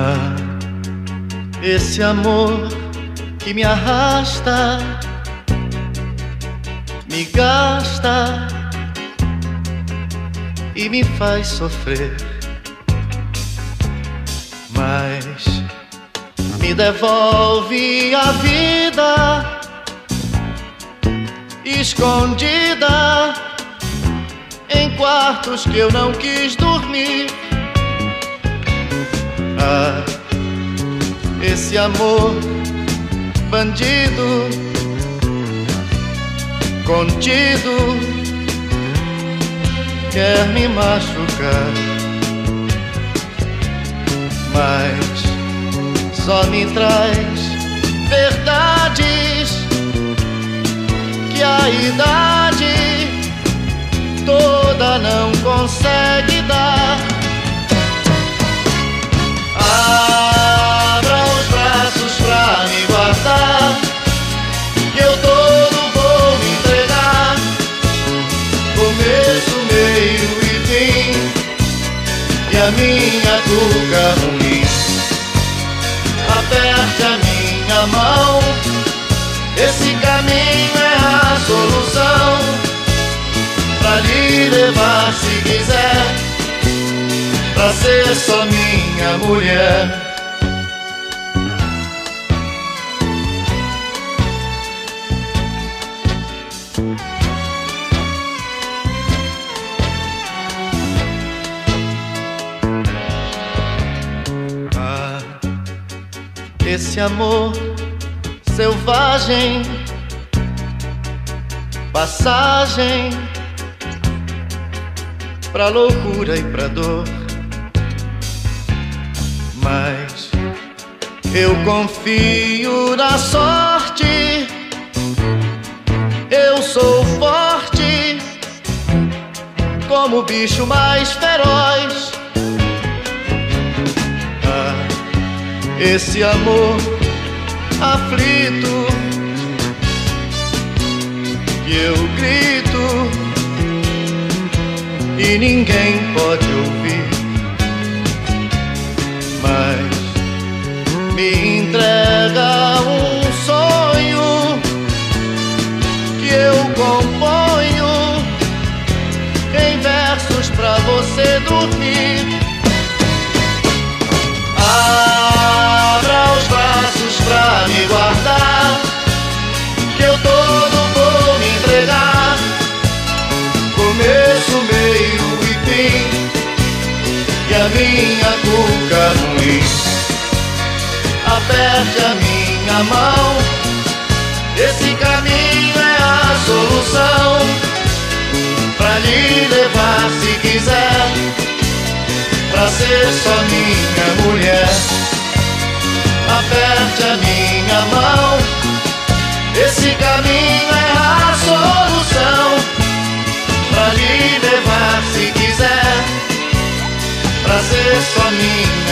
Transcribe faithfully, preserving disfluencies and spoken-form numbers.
Ah, esse amor que me arrasta, me gasta e me faz sofrer, mas me devolve a vida escondida em quartos que eu não quis dormir. Ah, esse amor bandido, contido, quer me machucar, mas só me traz verdades que a idade toda não consegue dar. Abra os braços pra me guardar, que eu todo vou me entregar, começo, meio e fim, e a minha cuca ruim. Aperte a minha mão, esse caminho é a solução, pra lhe levar se quiser, pra ser só minha mulher. Ah, esse amor selvagem, passagem pra loucura e pra dor, mas eu confio na sorte, eu sou forte como o bicho mais feroz. Ah, esse amor aflito que eu grito e ninguém pode ouvir, mas me entrega um sonho que eu componho em versos pra você dormir. Abra os braços pra me guardar, que eu todo vou me entregar, começo, meio e fim, e a minha cuca ruim. Aperte a minha mão, esse caminho é a solução, pra lhe levar se quiser, pra ser só minha mulher. Aperte a minha mão, esse caminho é a solução, pra lhe levar se quiser, pra ser só minha